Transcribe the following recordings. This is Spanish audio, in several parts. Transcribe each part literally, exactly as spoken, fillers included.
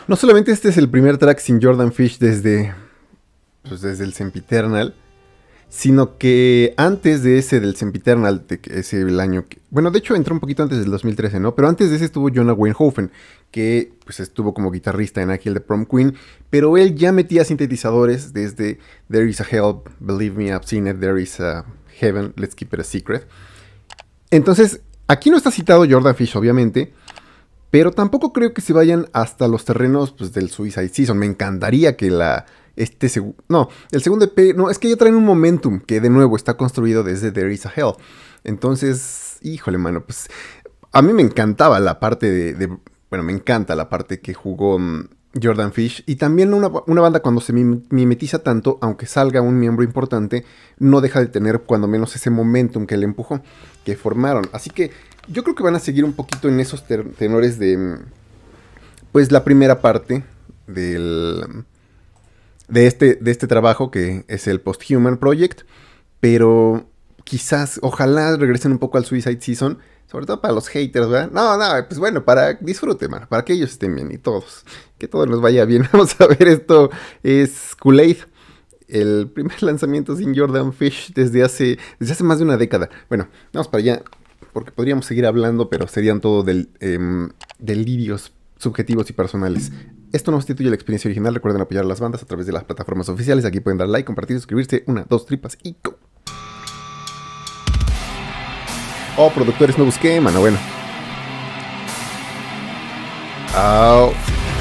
No solamente este es el primer track sin Jordan Fish desde, pues desde el Sempiternal, sino que antes de ese del Sempiternal, de que ese el año que... Bueno, de hecho entró un poquito antes del dos mil trece, ¿no? Pero antes de ese estuvo Jonah Weinhofen, que pues estuvo como guitarrista en Aquel de Prom Queen, pero él ya metía sintetizadores desde There is a Hell, Believe Me, I've Seen It, There is a Heaven, Let's Keep It a Secret. Entonces, aquí no está citado Jordan Fish, obviamente, pero tampoco creo que se vayan hasta los terrenos pues, del Suicide Season. Me encantaría que la... Este seg- no, el segundo E P, no, es que ya traen un momentum que de nuevo está construido desde There is a Hell. Entonces, híjole, mano, pues a mí me encantaba la parte de, de bueno, me encanta la parte que jugó um, Jordan Fish. Y también una, una banda cuando se mim- mimetiza tanto, aunque salga un miembro importante, no deja de tener cuando menos ese momentum que le empujó, que formaron. Así que yo creo que van a seguir un poquito en esos ter- tenores de, pues la primera parte del... De este, de este trabajo que es el Post-Human Project, pero quizás, ojalá regresen un poco al Suicide Season, sobre todo para los haters, ¿verdad? No, no, pues bueno, para disfrute, man, para que ellos estén bien y todos, que todos nos vaya bien. Vamos a ver, esto es Kool-Aid, el primer lanzamiento sin Jordan Fish desde hace, desde hace más de una década. Bueno, vamos para allá, porque podríamos seguir hablando, pero serían todo del, eh, delirios subjetivos y personales. Esto no sustituye la experiencia original. Recuerden apoyar a las bandas a través de las plataformas oficiales. Aquí pueden dar like, compartir, suscribirse. Una, dos, tripas y go. Oh, productores no busqué, mano. Bueno. Oh.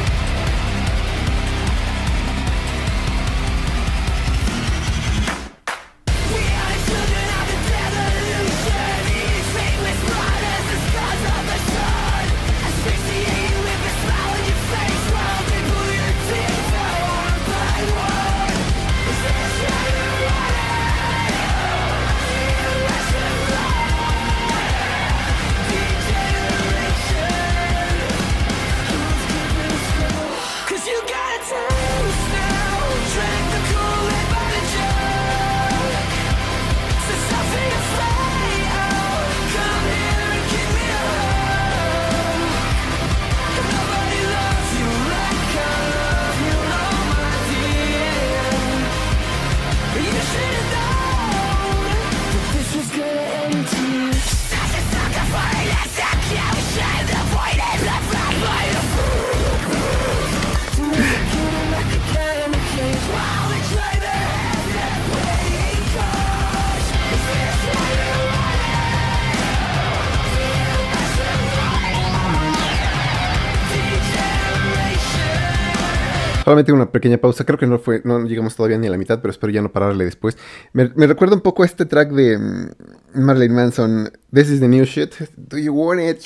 Solamente una pequeña pausa, creo que no fue, no llegamos todavía ni a la mitad, pero espero ya no pararle después. Me, me recuerda un poco a este track de um, Marilyn Manson, This is the New Shit, Do You Want It?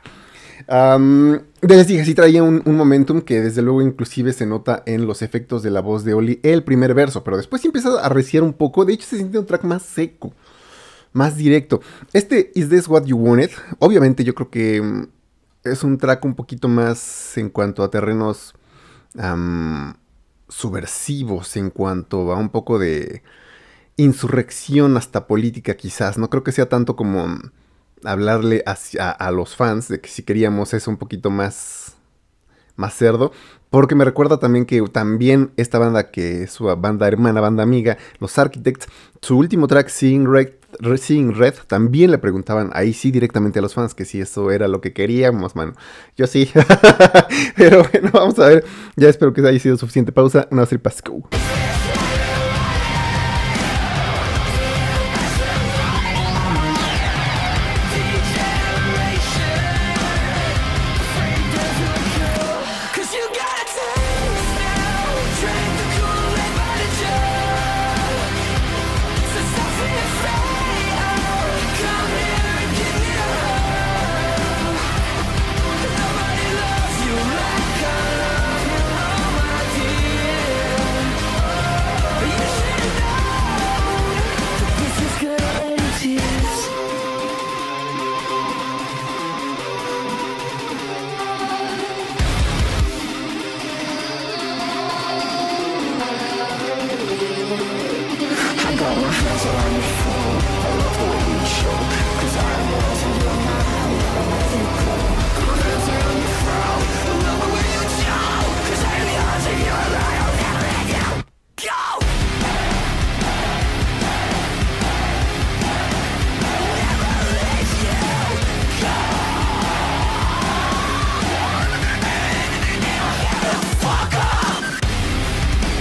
Yeah. Um, les dije, sí traía un, un momentum que desde luego inclusive se nota en los efectos de la voz de Oli, el primer verso, pero después sí empieza a reciar un poco, de hecho se siente un track más seco, más directo. Este Is This What You Wanted, obviamente yo creo que um, es un track un poquito más en cuanto a terrenos... Um, subversivos, en cuanto a un poco de insurrección hasta política quizás. No creo que sea tanto como um, hablarle hacia, a los fans de que si queríamos eso un poquito más, más cerdo. Porque me recuerda también que también esta banda, que es su banda hermana, banda amiga, los Architects, su último track, Seeing Red, Seeing Red, también le preguntaban ahí sí directamente a los fans que si eso era lo que queríamos, mano. Yo sí. Pero bueno, vamos a ver. Ya espero que haya sido suficiente pausa. Una tripas, go.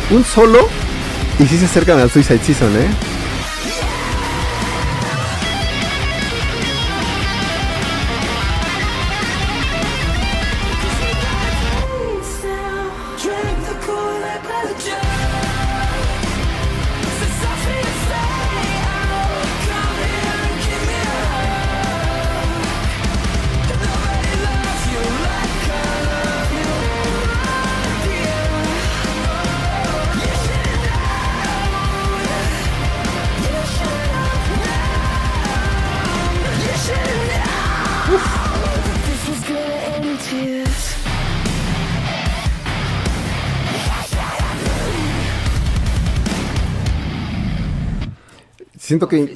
un solo y sí se acercan al Suicide Season, ¿eh? Siento que...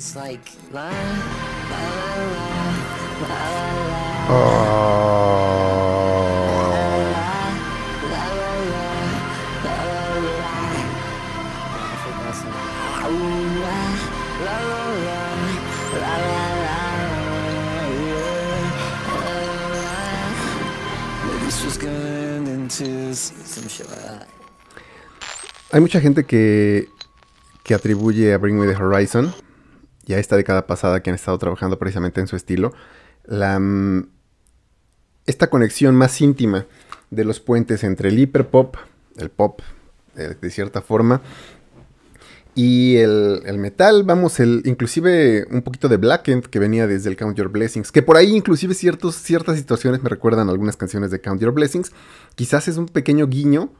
Hay mucha gente que, que atribuye a Bring Me the Horizon y a esta década pasada que han estado trabajando precisamente en su estilo, la, esta conexión más íntima de los puentes entre el hiperpop, el pop eh, de cierta forma, y el, el metal, vamos, el, inclusive un poquito de Blackened que venía desde el Count Your Blessings, que por ahí inclusive ciertos, ciertas situaciones me recuerdan algunas canciones de Count Your Blessings, quizás es un pequeño guiño,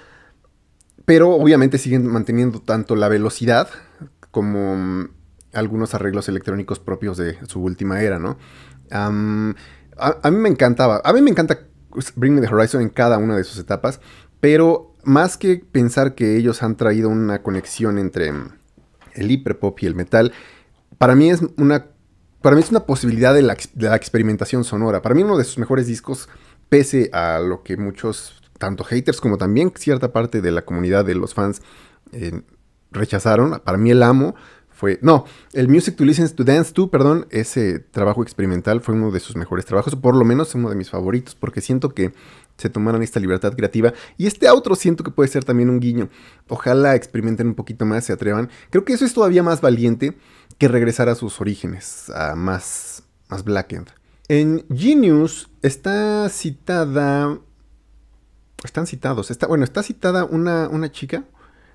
pero obviamente siguen manteniendo tanto la velocidad como um, algunos arreglos electrónicos propios de su última era, ¿no? Um, a, a mí me encantaba, a mí me encanta Bring Me the Horizon en cada una de sus etapas, pero más que pensar que ellos han traído una conexión entre el hiperpop y el metal, para mí es una, para mí es una posibilidad de la, de la experimentación sonora. Para mí uno de sus mejores discos, pese a lo que muchos, tanto haters como también cierta parte de la comunidad de los fans eh, rechazaron. Para mí el amo fue... No, el Music to Listen to Dance to, perdón, ese trabajo experimental fue uno de sus mejores trabajos, por lo menos uno de mis favoritos, porque siento que se tomaron esta libertad creativa. Y este outro siento que puede ser también un guiño. Ojalá experimenten un poquito más, se atrevan. Creo que eso es todavía más valiente que regresar a sus orígenes, a más, más Blackened. En Genius está citada... Están citados. Está, bueno, está citada una, una chica.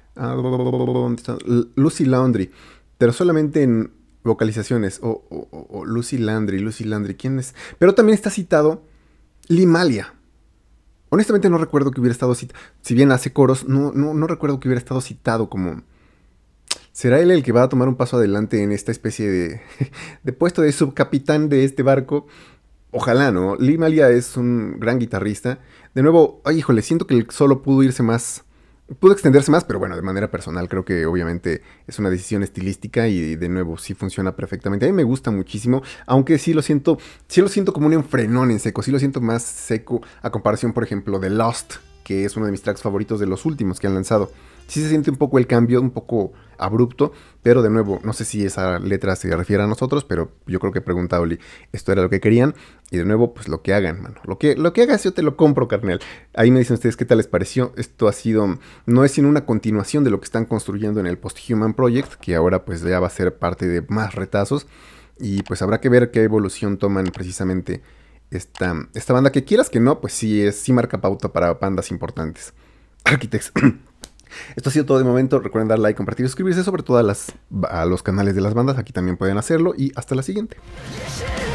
Uh, Lucy Laundry. Pero solamente en vocalizaciones. O, o, o Lucy Landry, Lucy Landry. ¿Quién es? Pero también está citado Limalia. Honestamente no recuerdo que hubiera estado citado. Si bien hace coros, no, no, no recuerdo que hubiera estado citado como... ¿Será él el que va a tomar un paso adelante en esta especie de, de puesto de subcapitán de este barco? Ojalá, ¿no? Limalia es un gran guitarrista. De nuevo, ay, híjole, siento que el solo pudo irse más... Pudo extenderse más, pero bueno, de manera personal creo que obviamente es una decisión estilística y de nuevo sí funciona perfectamente. A mí me gusta muchísimo, aunque sí lo siento, sí lo siento como un enfrenón en seco, sí lo siento más seco a comparación, por ejemplo, de Lost, que es uno de mis tracks favoritos de los últimos que han lanzado. Sí se siente un poco el cambio, un poco abrupto, pero de nuevo, no sé si esa letra se refiere a nosotros, pero yo creo que pregunta Oli, esto era lo que querían, y de nuevo, pues lo que hagan, mano. Lo que, lo que hagas yo te lo compro, carnal. Ahí me dicen ustedes qué tal les pareció. Esto ha sido, no es sino una continuación de lo que están construyendo en el Post-Human Project, que ahora pues ya va a ser parte de más retazos, y pues habrá que ver qué evolución toman precisamente esta, esta banda, que quieras que no, pues sí, es, sí marca pauta para bandas importantes. Architects. Esto ha sido todo de momento. Recuerden dar like, compartir y suscribirse, sobre todo a, las, a los canales de las bandas. Aquí también pueden hacerlo. Y hasta la siguiente.